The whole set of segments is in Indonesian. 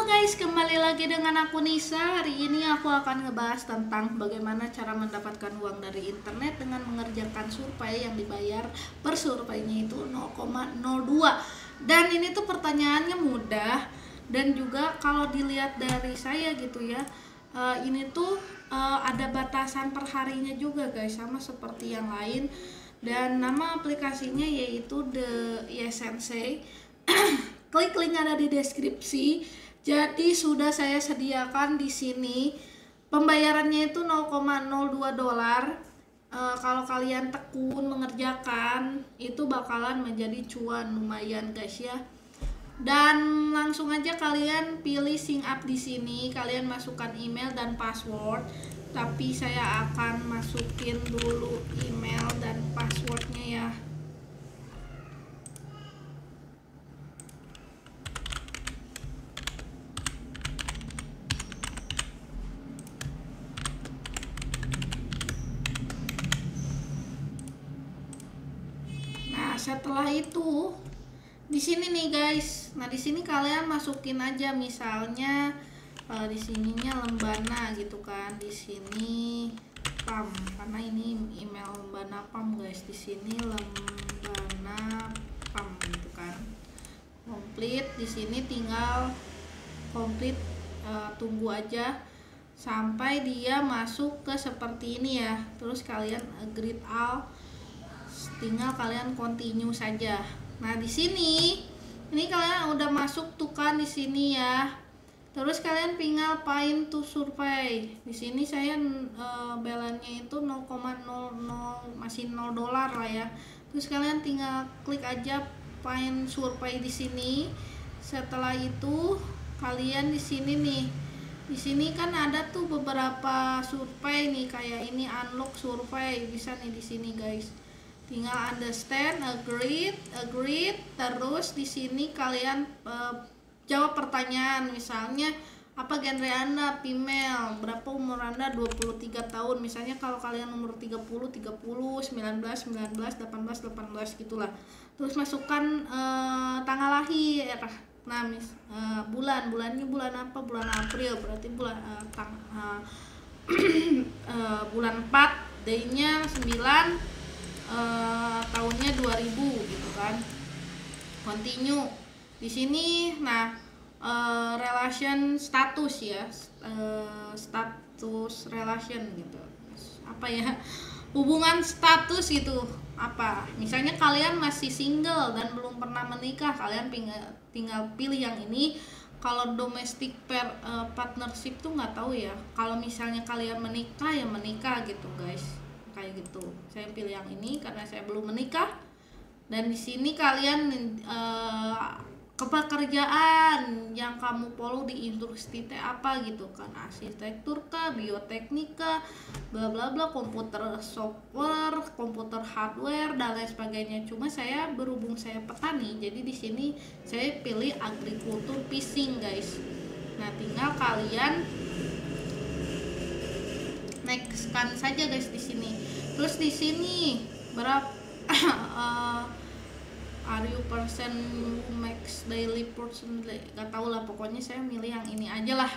guys, kembali lagi dengan aku Nisa. Hari ini aku akan ngebahas tentang bagaimana cara mendapatkan uang dari internet dengan mengerjakan survei yang dibayar per surveinya itu 0,02. Dan ini tuh pertanyaannya mudah, dan juga kalau dilihat dari saya gitu ya, ini tuh ada batasan per harinya juga guys, sama seperti yang lain. Dan nama aplikasinya yaitu The Sensei. Klik link ada di deskripsi. Jadi sudah saya sediakan di sini. Pembayarannya itu 0,02 dolar. Kalau kalian tekun mengerjakan, itu bakalan menjadi cuan lumayan guys ya. Dan langsung aja kalian pilih sign up di sini. Kalian masukkan email dan password. Tapi saya akan masukin dulu email dan passwordnya ya. Setelah itu di sini nih guys, nah di sini kalian masukin aja misalnya di sininya Lembana gitu kan, di sini PAM karena ini email Lembana PAM guys, di sini Lembana PAM gitu kan, komplit. Di sini tinggal komplit, tunggu aja sampai dia masuk ke seperti ini ya, terus kalian agree all, tinggal kalian continue saja. Nah di sini ini kalian udah masuk tuh kan di sini ya. Terus kalian tinggal find to survey. Di sini saya balance-nya itu 0,00 masih 0 dolar lah ya. Terus kalian tinggal klik aja find survey di sini. Setelah itu kalian di sini nih. Di sini kan ada tuh beberapa survei nih, kayak ini unlock survey, bisa nih di sini guys. Tinggal understand, agree, terus di sini kalian jawab pertanyaan, misalnya apa genre Anda, female, berapa umur Anda, 23 tahun misalnya. Kalau kalian umur 30, 19, 18 gitulah. Terus masukkan tanggal lahir. Nah bulannya bulan apa, bulan April, berarti bulan bulan 4, day-nya 9, tahunnya 2000 gitu kan. Continue di sini. Nah relation status ya, status relation gitu, apa ya, hubungan status gitu apa. Misalnya kalian masih single dan belum pernah menikah, kalian tinggal pilih yang ini. Kalau domestic partnership tuh nggak tahu ya. Kalau misalnya kalian menikah ya menikah gitu guys, kayak gitu. Saya pilih yang ini karena saya belum menikah. Dan di sini kalian kepekerjaan yang kamu follow di industri apa gitu kan, arsitektur kah, bioteknik kah, bla bla bla, komputer software, komputer hardware dan lain sebagainya. Cuma saya berhubung saya petani, jadi di sini saya pilih agrikultur fishing guys. Nah tinggal kalian nextkan saja guys di sini. Terus di sini berapa are you person who makes daily person, gak tau lah, pokoknya saya milih yang ini aja lah.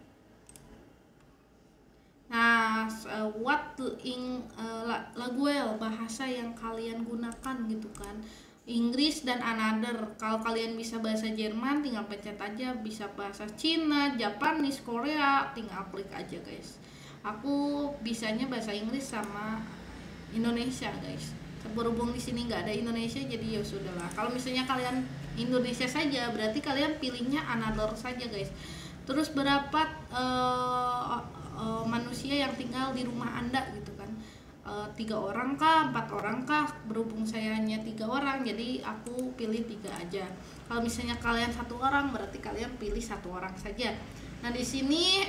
Nah what language, bahasa yang kalian gunakan gitu kan, Inggris dan another. Kalau kalian bisa bahasa Jerman tinggal pencet aja, bisa bahasa Cina, Japanese, Korea, tinggal klik aja guys. Aku bisanya bahasa Inggris sama Indonesia guys. Berhubung di sini nggak ada Indonesia, jadi ya sudahlah. Kalau misalnya kalian Indonesia saja, berarti kalian pilihnya another saja guys. Terus berapa manusia yang tinggal di rumah Anda gitu kan, 3 orang kah, 4 orang kah. Berhubung saya hanya 3 orang, jadi aku pilih 3 aja. Kalau misalnya kalian 1 orang, berarti kalian pilih 1 orang saja. Nah di sini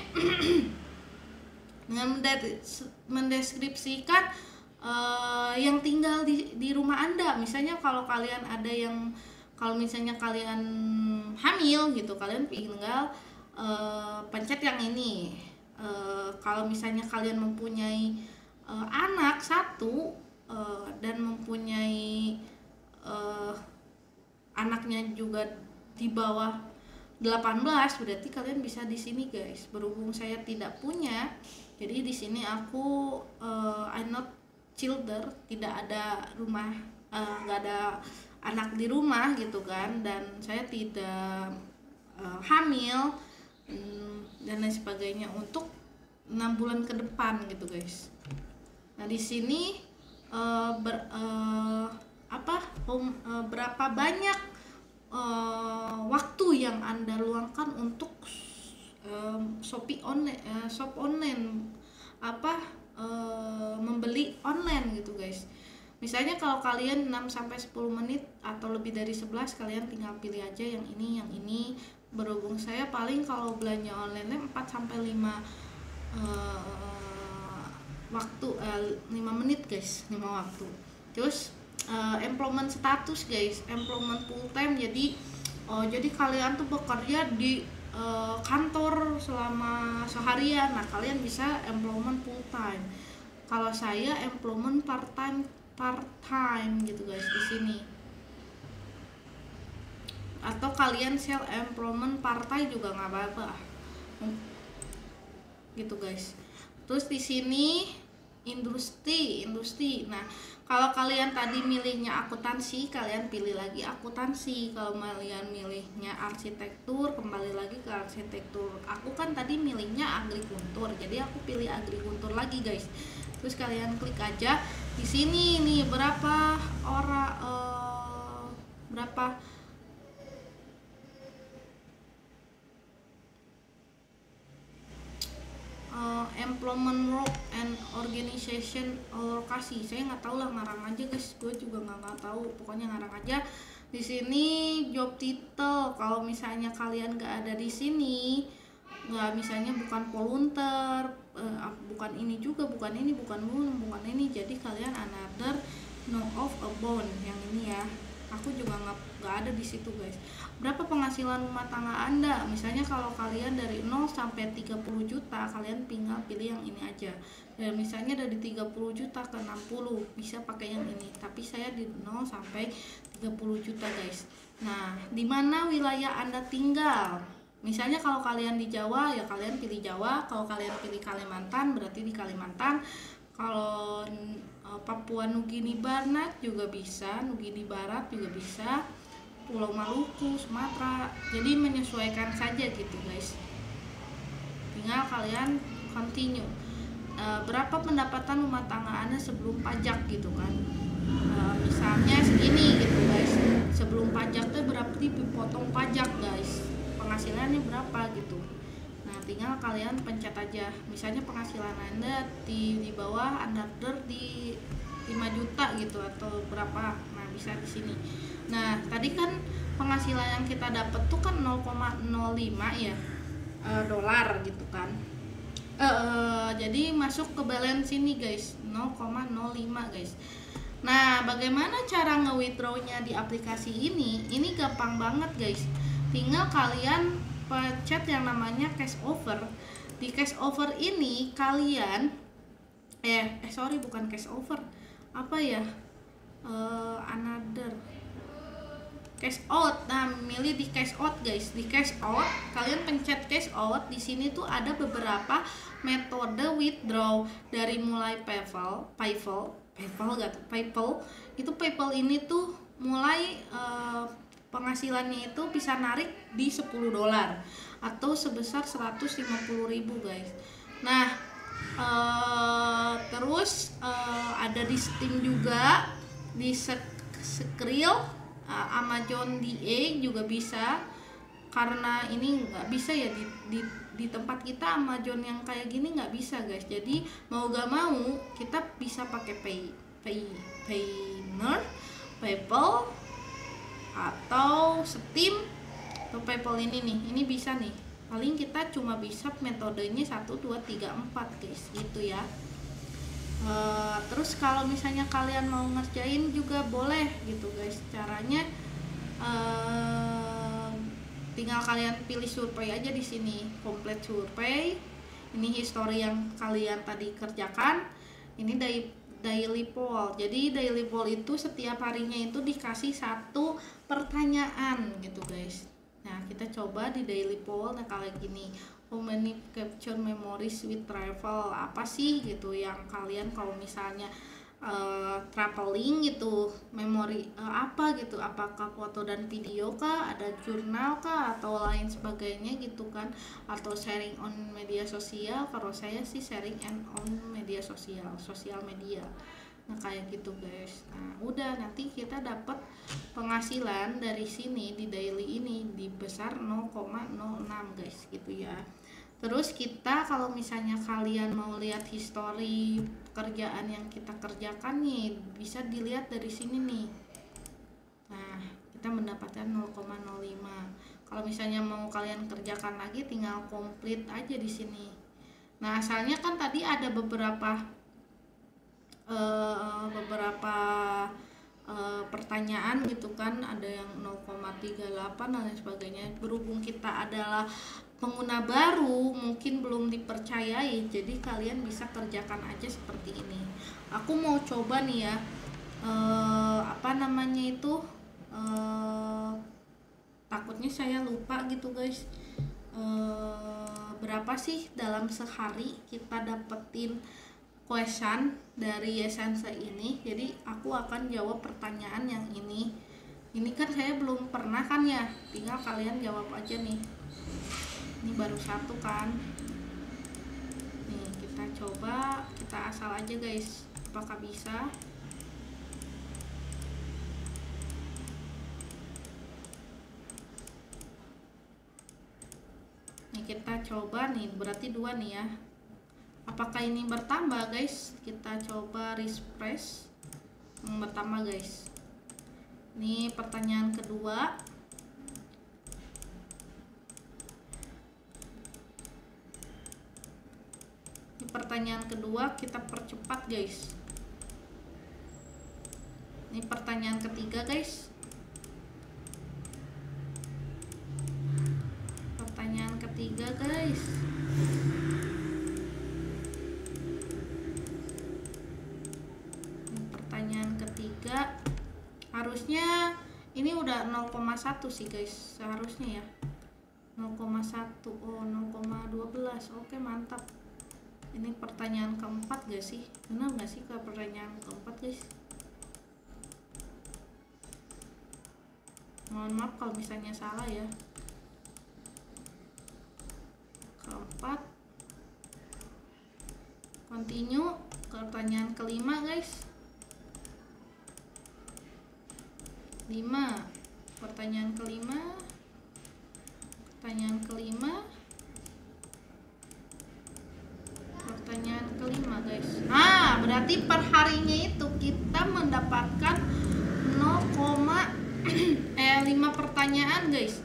mendeskripsikan yang tinggal di rumah Anda. Misalnya kalau kalian ada yang, kalau misalnya kalian hamil gitu, kalian tinggal pencet yang ini. Kalau misalnya kalian mempunyai anak 1 dan mempunyai anaknya juga di bawah 18, berarti kalian bisa di sini guys. Berhubung saya tidak punya, jadi di sini aku I'm not children, tidak ada rumah, nggak ada anak di rumah gitu kan, dan saya tidak hamil dan lain sebagainya untuk 6 bulan ke depan gitu guys. Nah di sini berapa banyak waktu yang Anda luangkan untuk Shopee online, shop online, membeli online gitu guys. Misalnya kalau kalian 6-10 menit atau lebih dari 11, kalian tinggal pilih aja yang ini. Berhubung saya paling kalau belanja online 4-5 waktu, 5 menit guys, 5 waktu. Terus employment status guys, employment full time. Jadi kalian tuh bekerja di kantor selama seharian. Nah kalian bisa employment full time. Kalau saya employment part time gitu guys di sini. Atau kalian self employment part time juga nggak apa-apa gitu guys. Terus di sini industri. Nah kalau kalian tadi milihnya akuntansi, kalian pilih lagi akuntansi. Kalau kalian milihnya arsitektur, kembali lagi ke arsitektur. Aku kan tadi milihnya agrikultur, jadi aku pilih agrikultur lagi guys. Terus kalian klik aja di sini nih berapa employment work and organization lokasi. Saya nggak tahu lah, ngarang aja guys, gue juga nggak tahu, pokoknya ngarang aja. Di sini job title, kalau misalnya kalian nggak ada di sini, nggak, misalnya bukan volunteer, bukan ini juga, bukan ini, bukan ini, jadi kalian another no of a bond yang ini ya. Aku juga nggak ada di situ guys. Berapa penghasilan rumah tangga Anda? Misalnya kalau kalian dari 0 sampai 30 juta, kalian tinggal pilih yang ini aja. Dan misalnya dari 30 juta ke 60, bisa pakai yang ini. Tapi saya di 0 sampai 30 juta guys. Nah, di mana wilayah Anda tinggal? Misalnya kalau kalian di Jawa, ya kalian pilih Jawa. Kalau kalian pilih Kalimantan, berarti di Kalimantan. Kalau Papua Nugini Barat juga bisa, Nugini Barat juga bisa, Pulau Maluku, Sumatera. Jadi menyesuaikan saja gitu guys. Tinggal kalian continue. Berapa pendapatan rumah tangga Anda sebelum pajak gitu kan. Misalnya segini gitu guys. Sebelum pajak tuh berarti dipotong pajak guys. Penghasilannya berapa gitu. Nah tinggal kalian pencet aja. Misalnya penghasilan Anda di bawah under di 5 juta gitu atau berapa. Nah bisa di sini. Nah tadi kan penghasilan yang kita dapat tuh kan 0,05 ya dolar gitu kan. Jadi masuk ke balance ini guys, 0,05 guys. Nah bagaimana cara nge-withdrawnya di aplikasi ini? Ini gampang banget guys. Tinggal kalian pencet yang namanya cash over. Di cash over ini kalian bukan cash over, apa ya, another cash out. Nah milih di cash out guys. Di cash out kalian pencet cash out. Di sini tuh ada beberapa metode withdraw, dari mulai PayPal itu PayPal ini tuh mulai penghasilannya itu bisa narik di $10 atau sebesar 150.000 guys. Nah terus ada di Steam juga, di Skrill, Amazon DA juga bisa. Karena ini nggak bisa ya di tempat kita, Amazon yang kayak gini nggak bisa guys. Jadi mau gak mau kita bisa pakai Payoneer, PayPal atau Steam atau PayPal ini bisa nih. Paling kita cuma bisa metodenya 1, 2, 3, 4 guys gitu ya. Terus kalau misalnya kalian mau ngerjain juga boleh gitu guys. Caranya tinggal kalian pilih survei aja di sini, complete survey. Ini history yang kalian tadi kerjakan. Ini daily poll. Jadi daily poll itu setiap harinya itu dikasih 1 pertanyaan gitu guys. Nah, kita coba di daily poll. Nah, kalau gini, how many capture memories with travel, apa sih gitu yang kalian kalau misalnya traveling gitu, memori apa gitu, apakah foto dan video kah, ada jurnal kah, atau lain sebagainya gitu kan, atau sharing on media sosial. Kalau saya sih sharing on media sosial, sosial media. Nah, kayak gitu guys. Nah, udah, nanti kita dapat penghasilan dari sini di daily ini di besar 0,06 guys gitu ya. Terus kita kalau misalnya kalian mau lihat history pekerjaan yang kita kerjakan nih, bisa dilihat dari sini nih. Nah, kita mendapatkan 0,05. Kalau misalnya mau kalian kerjakan lagi, tinggal komplit aja di sini. Nah, asalnya kan tadi ada beberapa pertanyaan gitu kan, ada yang 0,38 dan lain sebagainya. Berhubung kita adalah pengguna baru, mungkin belum dipercayai, jadi kalian bisa kerjakan aja seperti ini. Aku mau coba nih ya, takutnya saya lupa gitu guys. Berapa sih dalam sehari kita dapetin question dari Yesense ini. Jadi aku akan jawab pertanyaan yang ini kan saya belum pernah kan ya, tinggal kalian jawab aja nih. Ini baru satu kan nih, kita coba, kita asal aja guys, apakah bisa. Nih kita coba nih, berarti 2 nih ya. Apakah ini bertambah guys? Kita coba refresh. Bertambah guys. Ini pertanyaan kedua. Ini pertanyaan kedua, kita percepat guys. Ini pertanyaan ketiga guys. Pertanyaan ketiga guys. Harusnya ini udah 0,1 sih guys, seharusnya ya 0,1. oh 0,12. Oke, mantap. Ini pertanyaan keempat gak sih, benar gak sih ke pertanyaan keempat guys? Mohon maaf kalau misalnya salah ya. Keempat, continue ke pertanyaan kelima guys. 5, pertanyaan kelima. Pertanyaan kelima guys. Nah, berarti per harinya itu kita mendapatkan 5 pertanyaan guys.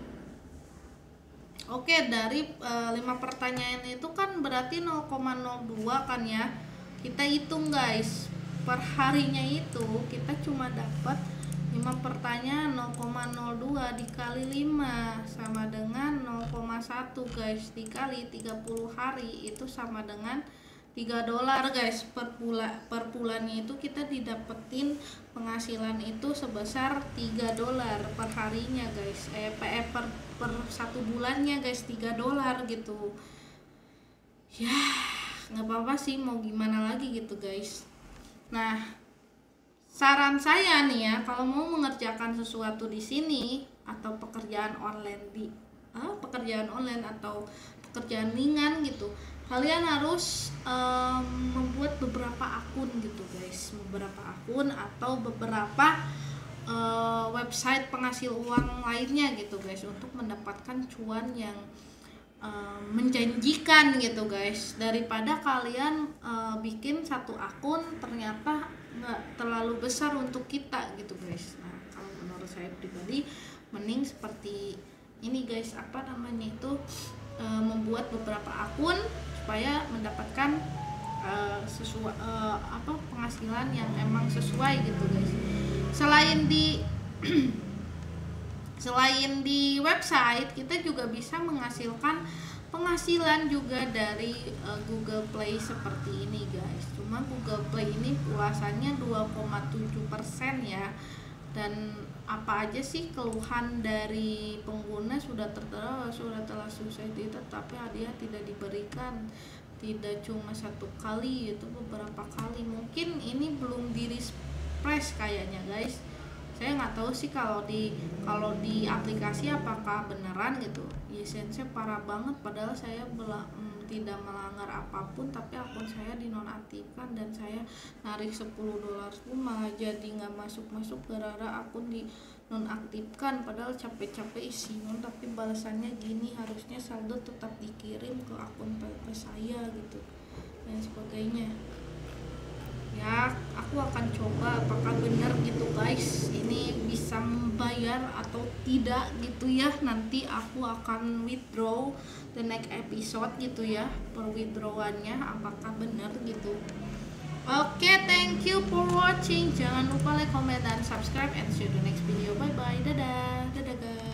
Oke, dari 5 pertanyaan itu kan berarti 0,02 kan ya. Kita hitung guys, per harinya itu kita cuma dapat 5 pertanyaan. 0,02 dikali 5 sama dengan 0,1 guys, dikali 30 hari itu sama dengan $3 guys. Per bulannya itu kita didapetin penghasilan itu sebesar $3 per harinya guys. Per 1 bulannya guys, $3 gitu ya. Nggak apa-apa sih, mau gimana lagi gitu guys. Nah, saran saya nih ya, kalau mau mengerjakan sesuatu di sini atau pekerjaan online atau pekerjaan ringan gitu, kalian harus membuat beberapa akun gitu guys, beberapa akun atau beberapa website penghasil uang lainnya gitu guys, untuk mendapatkan cuan yang menjanjikan gitu guys, daripada kalian bikin satu akun ternyata nggak terlalu besar untuk kita gitu guys. Nah, kalau menurut saya pribadi mending seperti ini guys, membuat beberapa akun supaya mendapatkan penghasilan yang emang sesuai gitu guys. Selain di website, kita juga bisa menghasilkan penghasilan juga dari Google Play seperti ini guys. Cuma Google Play ini ulasannya 2,7% ya, dan apa aja sih keluhan dari pengguna sudah telah selesai tetapi hadiah tidak diberikan, tidak cuma satu kali, itu beberapa kali. Mungkin ini belum di refresh kayaknya guys, saya nggak tahu sih kalau di aplikasi apakah beneran gitu. Yesensnya parah banget, padahal saya tidak melanggar apapun, tapi akun saya dinonaktifkan dan saya narik $10 pun malah jadi nggak masuk gara-gara akun dinonaktifkan. Padahal capek-capek isi tapi balasannya gini, harusnya saldo tetap dikirim ke akun PP saya gitu dan sebagainya. Ya, aku akan coba apakah benar gitu guys, ini bisa membayar atau tidak gitu ya. Nanti aku akan withdraw the next episode gitu ya, per withdrawannya apakah benar gitu. Oke, thank you for watching. Jangan lupa like, comment, dan subscribe, and see you the next video. Bye bye. Dadah guys.